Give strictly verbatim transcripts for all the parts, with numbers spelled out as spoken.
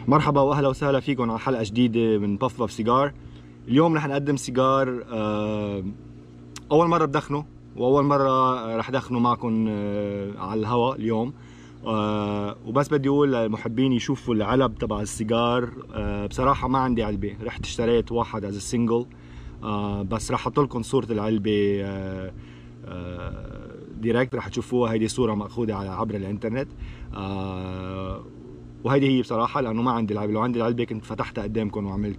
مرحبا واهلا وسهلا فيكم على حلقه جديده من بف بف سيجار. اليوم رح نقدم سيجار اول مره بدخنه، واول مره رح دخنه معكم على الهواء اليوم. وبس بدي اقول للمحبين يشوفوا العلب تبع السيجار. بصراحه ما عندي علبه، رحت اشتريت واحد از سنجل، بس رح احط لكم صوره العلبه ديركت، رح تشوفوها. هيدي صوره ماخوذه على عبر الانترنت، وهيدي هي بصراحه لانه ما عندي العلبه. لو عندي العلبه كنت فتحتها قدامكم وعملت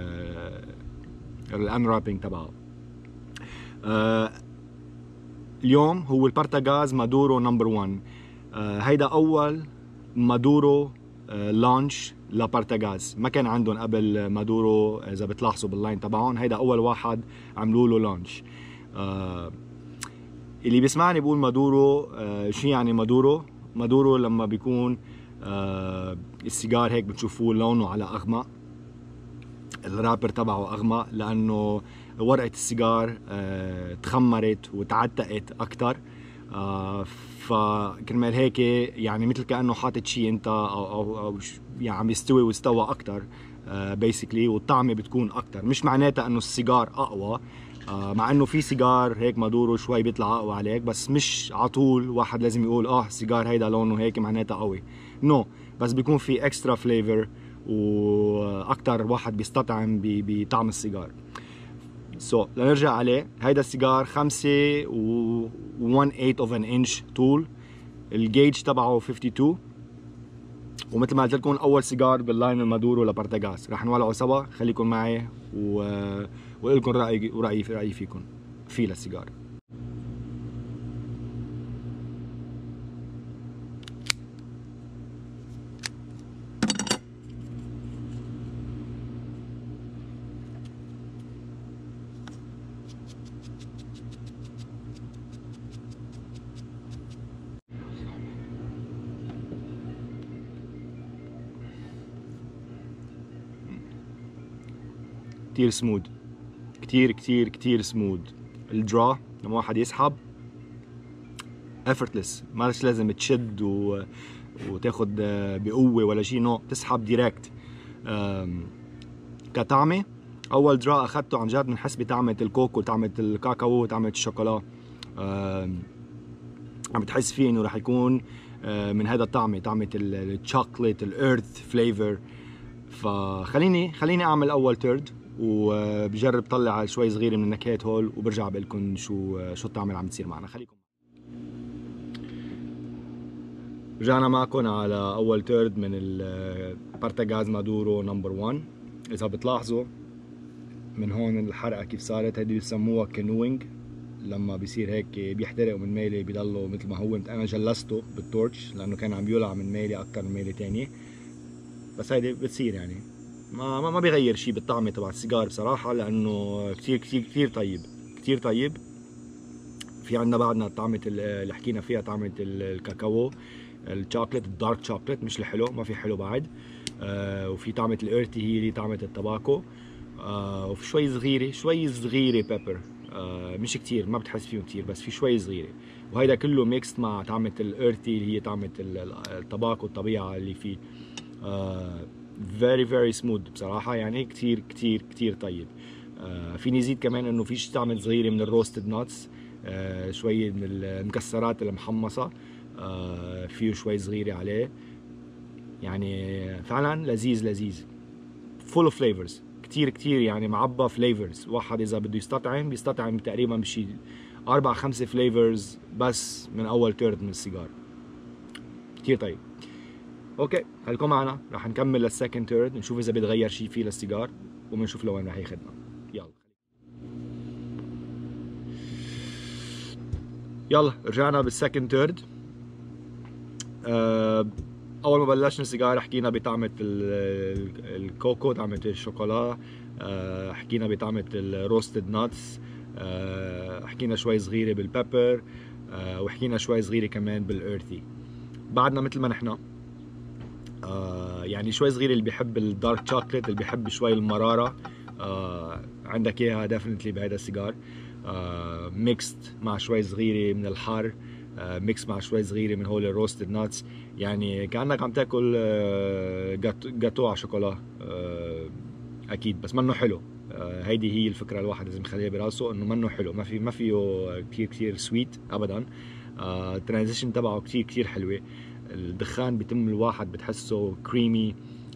الانرابينج تبعها. آه اليوم هو البارتاغاز مادورو نمبر واحد. آه هيدا اول مادورو آه لانش لبارتاغاز، ما كان عندهم قبل مادورو. اذا بتلاحظوا باللاين تبعهم هيدا اول واحد عملوا له لانش. آه اللي بيسمعني بيقول مادورو، آه شو يعني مادورو؟ مادورو لما بيكون آه السيجار هيك بتشوفوه لونه على اغمق، الرابر تبعه اغمق، لانه ورقه السيجار آه تخمرت وتعتقت اكثر. آه فكرمال هيك يعني مثل كانه حاطط شيء انت او او, أو يعني عم يستوي واستوى اكثر بيسكلي، والطعمه بتكون اكثر. مش معناتها انه السيجار اقوى، آه مع انه في سيجار هيك مادورو شوي بيطلع اقوى عليك، بس مش على طول واحد لازم يقول اه السيجار هيدا لونه هيك معناتها قوي. نو no. بس بيكون في اكسترا فليفر واكثر واحد بيستطعم بطعم السيجار. سو so, لنرجع عليه، هيدا السيجار خمسة و واحد ثمانية اوف ان انش طول، الجيج تبعه اثنين وخمسين، ومثل ما قلت لكم اول سيجار باللاين المادورو لبارتاغاز. رح نولعه سوا، خليكم معي و واقول لكم رايي ورايي في رايي فيكم في للسيجار. كتير سمود، كتير كتير كتير سمود. الدرا لما واحد يسحب effortless، ما لازم تشد و... وتاخد بقوه ولا شيء، نو تسحب ديركت. كطعمه اول درا اخذته عن جد بنحس بطعمه الكوكو، طعمه الكاكاو، طعمه الشوكولا. عم بتحس فيه انه رح يكون من هذا الطعمه، طعمه الشوكليت، الارث فليفر. فخليني خليني اعمل اول تيرد وبجرب طلع شوي صغيره من النكهات هول، وبرجع بقول لكم شو شو الطعمه اللي عم تصير معنا. خليكم. رجعنا معكم على اول تيرد من البارتاغاز مادورو نمبر واحد. اذا بتلاحظوا من هون الحرقه كيف صارت، هيدي بسموها كانوينج، لما بيصير هيك بيحترق ومن ميله بيضله مثل ما هو. انا جلسته بالتورتش لانه كان عم يولع من ميله اكثر من ميله ثانيه، بس هيدي بتصير يعني ما ما, ما بيغير شيء بالطعمه تبع السيجار بصراحه، لانه كثير كثير كثير طيب، كثير طيب. في عندنا بعدنا طعمه اللي حكينا فيها، طعمه الكاكاو، الشوكليت، الدارك شوكليت، مش الحلو، ما في حلو بعد. آه وفي طعمه الارتي، هي اللي طعمه التباكو. آه وفي شوي صغيره شوي صغيره بيبر، آه مش كثير، ما بتحس فيهم كثير، بس في شوي صغيره. وهيدا كله ميكست مع طعمه الارتي اللي هي طعمه التباكو، الطبيعه اللي فيه. آه فيري فيري سموث بصراحه، يعني كثير كثير كثير طيب. آه فيني زيد كمان انه في طعمه صغيره من الروستد ناتس، آه شوي من المكسرات المحمصه، آه فيه شوي صغيره عليه. يعني فعلا لذيذ لذيذ، فول اوف فليفرز، كثير كثير يعني معبى فليفرز. واحد اذا بده يستطعم بيستطعم تقريبا بشي اربع خمسه فليفرز بس من اول تيرد من السيجار. كثير طيب. اوكي خليكم معنا، رح نكمل للسكند تيرد، نشوف اذا بيتغير شيء فيه للسيجار، وبنشوف لوين رح ياخذنا. يلا يلا رجعنا بالسكند تيرد. أه اول ما بلشنا السيجار حكينا بطعمه الكوكو، طعمه الشوكولا، أه حكينا بطعمه الروستد ناتس، أه حكينا شوي صغيره بالبيبر، أه وحكينا شوي صغيره كمان بالارثي. بعدنا مثل ما نحن آه يعني شوي صغير اللي بيحب الدارك شوكليت، اللي بيحب شوي المراره، آه عندك اياها ديفنتلي بهيدا السيجار. آه ميكست مع شوي صغيره من الحار، ميكس مع شوي صغيره من هول الروستد ناتس، يعني كانك عم تاكل جاتو على شوكولا اكيد، بس منه حلو. هيدي هي الفكره الواحد لازم يخليها براسه، انه منه حلو، ما في ما فيه كثير كثير سويت ابدا. الترانزيشن تبعه كثير كثير حلوه، الدخان بيتم الواحد بتحسه كريمي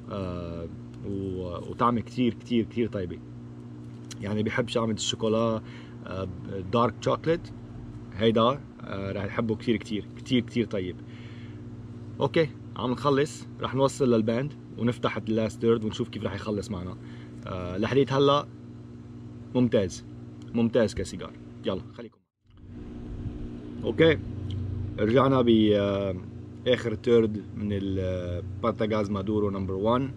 وطعمه كثير كثير كثير طيبه. يعني بيحب شعمة الشوكولا دارك شوكليت، هيدا راح يحبه كثير كثير كثير كثير طيب. اوكي عم نخلص، راح نوصل للباند ونفتح اللاست ثيرد ونشوف كيف راح يخلص معنا. أه لحديت هلا ممتاز ممتاز كسيجار. يلا خليكم. اوكي رجعنا باخر ثيرد من البارتاغاز مادورو نمبر واحد.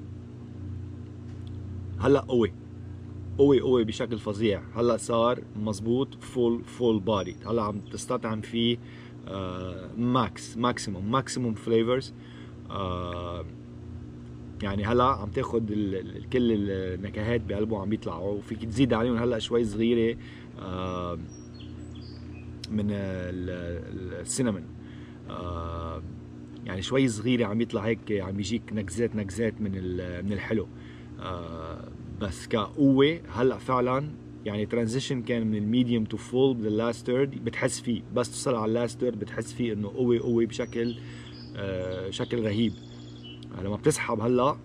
هلا قوي قوي قوي بشكل فظيع، هلا صار مزبوط فول فول بادي، هلا عم تستطعم فيه آه ماكس ماكسيموم ماكسيموم فليفرز. آه يعني هلا عم تاخد كل النكهات بقلبه عم بيطلعوا، وفيك تزيد عليهم هلا شوي صغيره آه من السينامون، آه يعني شوي صغيره عم يطلع هيك، عم يجيك نكزات نكزات من من الحلو. آه بس كقوه هلا فعلا يعني ترانزيشن كان من الميديوم تو فول باللاست ثيرد، بتحس فيه بس توصل على اللاست ثيرد بتحس فيه انه قوي قوي بشكل آه شكل رهيب. لما بتسحب هلا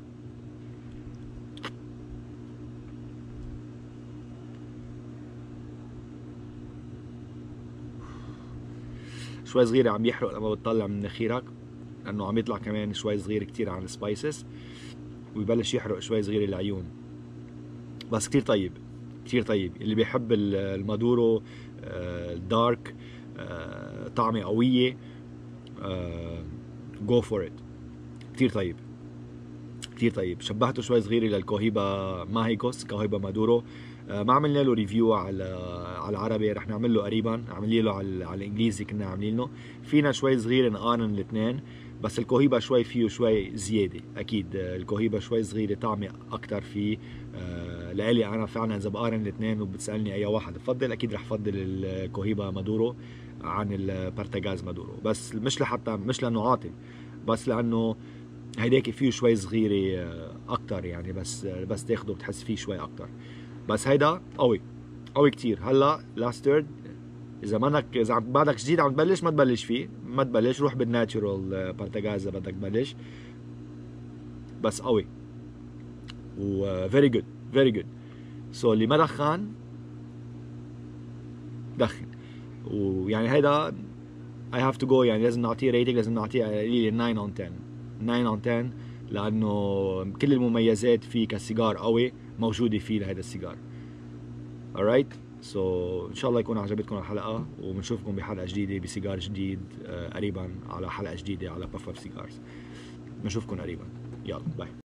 شوي صغيره عم يحرق لما بتطلع من مناخيرك، لانه عم يطلع كمان شوي صغير كتير عن السبايسز، ويبلش يحرق شوي صغير العيون. بس كتير طيب كتير طيب. اللي بيحب المادورو الدارك طعمه قويه جو فور ات. كتير طيب كتير طيب. شبهته شوي صغيره للكوهيبا ماهيكوس، كوهيبا مادورو. ما عملنا له ريفيو على على العربي، رح نعمل له قريبا، عملنا له على, على الانجليزي كنا عاملين له. فينا شوي صغير نقارن الاثنين، بس الكوهيبا شوي فيه شوي زياده اكيد. الكوهيبا شوي صغيره طعمه اكثر فيه. آه لالي انا فعلا اذا بقارن الاثنين وبتسالني اي واحد بفضل، اكيد رح فضل الكوهيبا مادورو عن البارتاغاز مادورو، بس مش لحتى مش لانه عاطل، بس لانه هيداك فيه شوي صغيره اكثر يعني، بس بس تاخده بتحس فيه شوي اكثر. بس هيدا قوي قوي كتير. هلا لاست ثيرد اذا منك اذا بعدك جديد عم تبلش ما تبلش فيه، ما تبلش، روح بالناتشورال بارتاغاز اذا بدك تبلش، بس قوي و فيري جود فيري جود. سو اللي ما دخن دخن، ويعني هيدا اي هاف تو جو، يعني لازم نعطيه ريتنج، لازم نعطيه قليل تسعة on عشرة تسعة on عشرة، لانه كل المميزات فيه كسيجار قوي موجوده فيه لهذا السيجار. alright so ان شاء الله يكون عجبتكم الحلقه، وبنشوفكم بحلقه جديده بسيجار جديد قريبا، على حلقه جديده على بافر سيجارز. بنشوفكم قريبا، يلا باي.